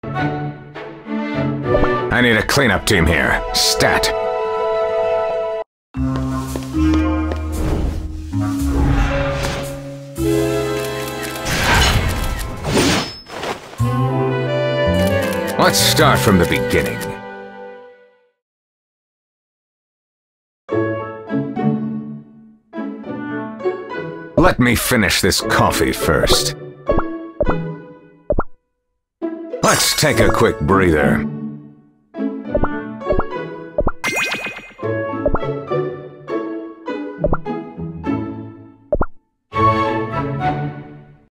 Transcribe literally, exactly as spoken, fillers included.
I need a cleanup team here. Stat. Let's start from the beginning. Let me finish this coffee first. Let's take a quick breather.